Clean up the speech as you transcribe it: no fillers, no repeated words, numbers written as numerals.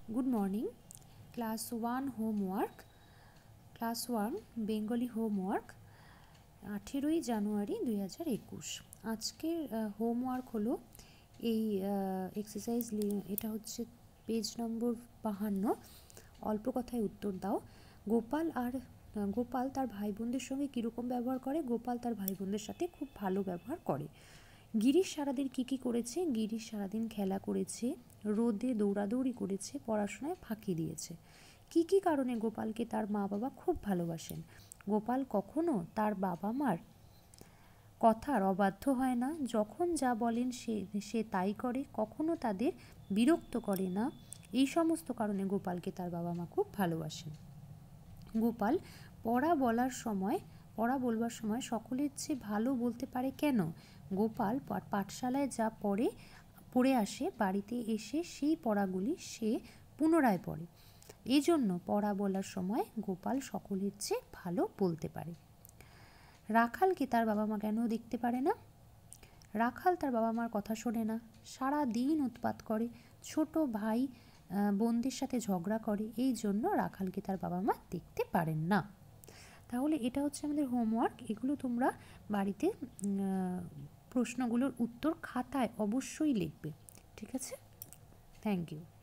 Good morning. Class 1 homework. Class 1 Bengali homework 18 জানুয়ারি 2021। আজকের homework হলো এই এক্সারসাইজ, এটা হচ্ছে পেজ নম্বর 52। অল্প কথায় উত্তর দাও। গোপাল তার ভাই বোনদের সঙ্গে কীরকম ব্যবহার করে? গোপাল তার ভাই বোনদের সাথে খুব ভালো ব্যবহার করে। গিরিশ সারাদিন কী করেছে? গিরিশ সারাদিন খেলা করেছে, রোদে দৌড়াদৌড়ি করেছে, পড়াশোনায় ফাঁকি দিয়েছে। কী কারণে গোপালকে তার মা বাবা খুব ভালোবাসেন? গোপাল কখনো তার বাবা মার কথার অবাধ্য হয় না, যখন যা বলেন সে তাই করে, কখনো তাদের বিরক্ত করে না। এই সমস্ত কারণে গোপালকে তার বাবা মা খুব ভালোবাসেন। গোপাল পড়া বলবার সময় সকলের চেয়ে ভালো বলতে পারে কেন? গোপাল পাঠশালায় যা পড়ে আসে, বাড়িতে এসে সেই পড়াগুলি সে পুনরায় পড়ে। এই জন্য পড়া বলার সময় গোপাল সকলের চেয়ে ভালো বলতে পারে। রাখালকে তার বাবা মা কেন দেখতে পারে না? রাখাল তার বাবা মার কথা শোনে না, সারা দিন উৎপাত করে, ছোট ভাই বোনদের সাথে ঝগড়া করে। এই জন্য রাখালকে তার বাবা মা দেখতে পারেন না। তাহলে এটা হচ্ছে আমাদের হোমওয়ার্ক। এগুলো তোমরা বাড়িতে প্রশ্নগুলোর উত্তর খাতায় অবশ্যই লিখবে। ঠিক আছে? Thank you.